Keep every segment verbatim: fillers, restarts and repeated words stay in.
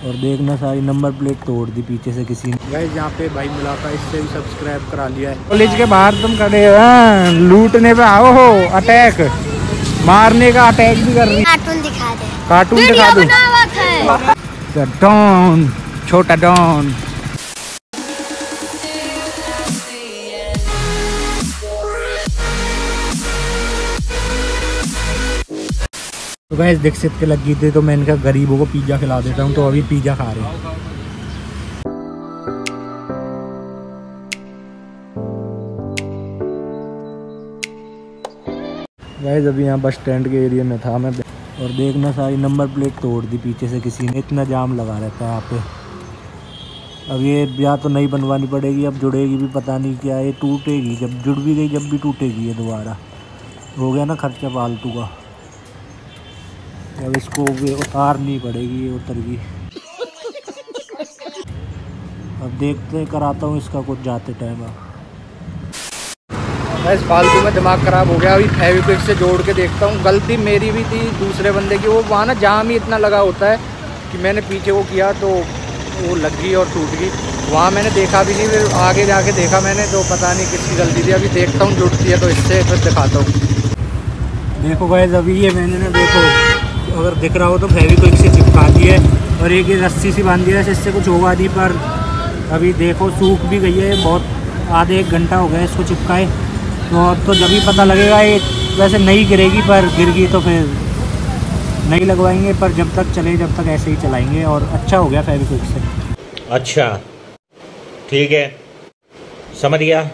और देखना सारी नंबर प्लेट तोड़ दी पीछे से किसी ने। गाइस यहाँ पे भाई मिला था, इससे भी सब्सक्राइब करा लिया है। कॉलेज के बाहर तुम खड़े हो, लूटने पे आओ हो, अटैक मारने का अटैक भी कर रही। कार्टून दिखा दे, कार्टून दिखा दो। डॉन, छोटा डॉन। तो गाइस देख सकते लगी थी, तो मैं इनका गरीबों को पिज़्ज़ा खिला देता हूँ। तो अभी पिज़्ज़ा खा रहे हैं। गाइस अभी यहाँ बस स्टैंड के एरिया में था मैं, और देखना सारी नंबर प्लेट तोड़ दी पीछे से किसी ने। इतना जाम लगा रहता है यहाँ पे। अब ये या तो नई बनवानी पड़ेगी, अब जुड़ेगी भी पता नहीं क्या, ये टूटेगी। जब जुड़ भी गई जब भी टूटेगी ये दोबारा। हो गया ना खर्चा फालतू का। अब इसको उतारनी पड़ेगी, ये उतर गई। अब देखते कराता हूँ इसका कुछ जाते टाइम। बस फालतू में दिमाग ख़राब हो गया। अभी फेविक्विक से जोड़ के देखता हूँ। गलती मेरी भी थी, दूसरे बंदे की। वो वहाँ ना जाम ही इतना लगा होता है कि मैंने पीछे वो किया तो वो लग गई और टूट गई। वहाँ मैंने देखा भी नहीं, फिर आगे जाके देखा मैंने, तो पता नहीं किसकी गलती थी। अभी देखता हूँ जुड़ती है तो इससे फिर दिखाता हूँ। देखो गाइस अभी ये मैंने ना, देखो अगर दिख रहा हो तो फेविक्विक से चिपका दी है, और एक ये रस्सी सी बांध दिया है, इससे कुछ होगा नहीं। पर अभी देखो सूख भी गई है बहुत, आधे एक घंटा हो गया इसको चिपकाए। तो अब तो जब ही पता लगेगा। ये वैसे नहीं गिरेगी, पर गिर गई तो फिर नहीं लगवाएंगे। पर जब तक चले जब तक ऐसे ही चलाएंगे। और अच्छा हो गया फेविक्विक से। अच्छा ठीक है, समझ गया।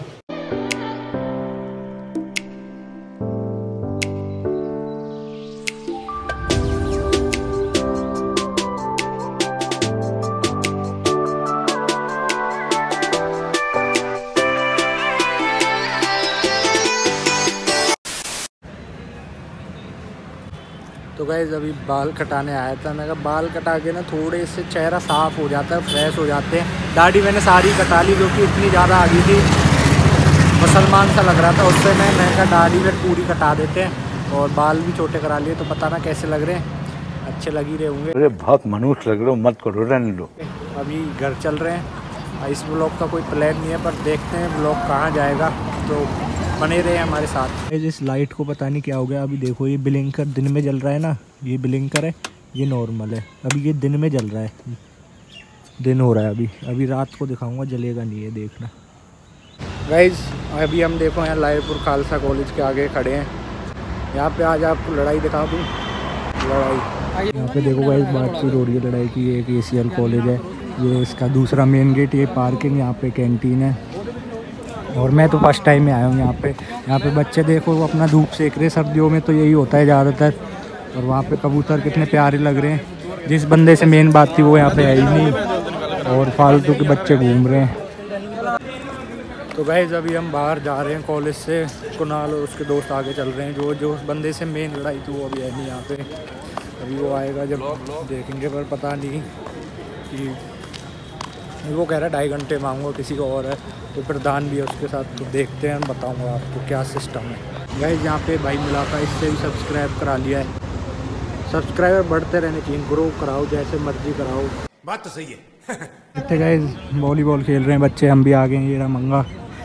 तो गाइस अभी बाल कटाने आया था। मैं कहा बाल कटा के ना थोड़े से चेहरा साफ़ हो जाता है, फ्रेश हो जाते हैं। दाढ़ी मैंने सारी कटा ली, जो कि इतनी ज़्यादा आ गई थी, मुसलमान सा लग रहा था उससे। मैं मैं कहा दाढ़ी में पूरी कटा देते हैं, और बाल भी छोटे करा लिए। तो पता ना कैसे लग रहे हैं, अच्छे लग ही रहे होंगे। अरे बहुत मनुष्य लग रहे हो, मत करो, रहने दो। अभी घर चल रहे हैं। इस ब्लॉग का कोई प्लान नहीं है, पर देखते हैं ब्लॉग कहाँ जाएगा। तो बने रहे हमारे साथ। इस लाइट को पता नहीं क्या हो गया। अभी देखो ये ब्लिंकर दिन में जल रहा है ना, ये ब्लिंकर है, ये नॉर्मल है। अभी ये दिन में जल रहा है, दिन हो रहा है अभी। अभी रात को दिखाऊंगा, जलेगा नहीं है, देखना। गाइज अभी हम देखो यहाँ लायपुर खालसा कॉलेज के आगे खड़े हैं। यहाँ पे आज आपको लड़ाई दिखा दूँ, लड़ाई। यहाँ पे देखो गाइज बातचीत हो रही है लड़ाई की। एक ए सी एल कॉलेज है, ये इसका दूसरा मेन गेट, ये पार्किंग, यहाँ पे कैंटीन है। और मैं तो फर्स्ट टाइम में आया हूँ यहाँ पे। यहाँ पे बच्चे देखो वो अपना धूप सेक रहे, सर्दियों में तो यही होता है ज़्यादातर। और वहाँ पे कबूतर कितने प्यारे लग रहे हैं। जिस बंदे से मेन बात थी वो यहाँ पे है ही नहीं, और फालतू के बच्चे घूम रहे हैं। तो गाइस अभी हम बाहर जा रहे हैं कॉलेज से। कुणाल और उसके दोस्त आगे चल रहे हैं। जो जो बंदे से मेन लड़ाई थी वो अभी है नहीं यहाँ पे। अभी वो आएगा जब देखेंगे, पर पता नहीं कि वो कह रहा है ढाई घंटे मांगूंगा, किसी को और है तो प्रधान भी है उसके साथ। तो देखते हैं, बताऊंगा आपको क्या सिस्टम है। गाइस यहाँ पे भाई मिला था, इससे भी सब्सक्राइब करा लिया है। सब्सक्राइबर बढ़ते रहने चाहिए, ग्रो कराओ, जैसे मर्जी कराओ। बात तो सही है। इतने गाइस वॉलीबॉल खेल रहे हैं बच्चे, हम भी आ गए हैं। ये रहा मंगा।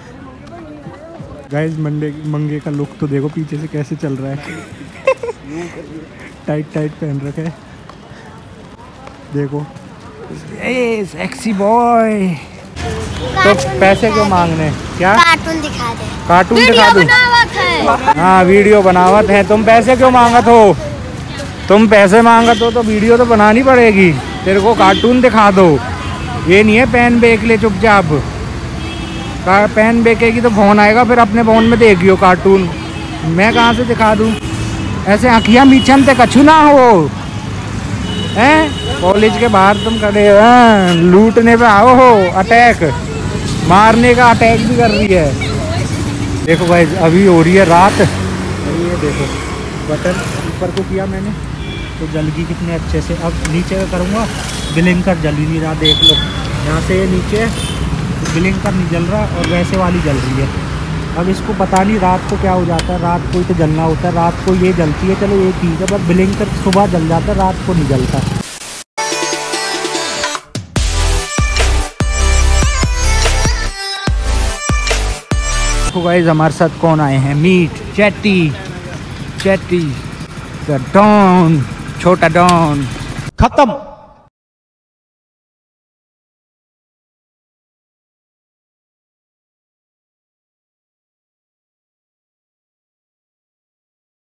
गाइस मंडे मंगे का लुक तो देखो पीछे से कैसे चल रहा है। टाइट टाइट पहन रखे है, देखो। A sexy boy. तो पैसे क्यों मांगने, क्या कार्टून दिखा दे, कार्टून दिखा दूं? हाँ वीडियो बनावत है। तुम पैसे क्यों मांगत हो? तुम पैसे मांगत हो तो वीडियो तो बनानी पड़ेगी। तेरे को कार्टून दिखा दो, ये नहीं है पेन बेच ले चुपचाप। पेन बेचेगी तो फोन आएगा, फिर अपने फोन में देखियो कार्टून। मैं कहाँ से दिखा दूँ? ऐसे आँखियाँ मीचन ते कछु ना हो हैं। कॉलेज के बाहर तुम खड़े हो, लूटने पे आओ हो, अटैक मारने का अटैक भी कर रही है। देखो भाई अभी हो रही है रात। ये देखो बटन ऊपर को किया मैंने तो जल गई कितने अच्छे से। अब नीचे का करूँगा, ब्लिंकर जल ही नहीं रहा, देख लो। यहाँ से नीचे ब्लिंकर नहीं जल रहा, और वैसे वाली जल रही है। अब इसको पता नहीं रात को क्या हो जाता है। रात को ही तो जलना होता है, रात को ये जलती है, चलो ये ठीक है। पर ब्लिंकर सुबह जल जाता है, रात को नहीं जलता। देखो गाइस हमारे साथ कौन आए हैं। Meet chatty chatty the don, छोटा डॉन। खत्म।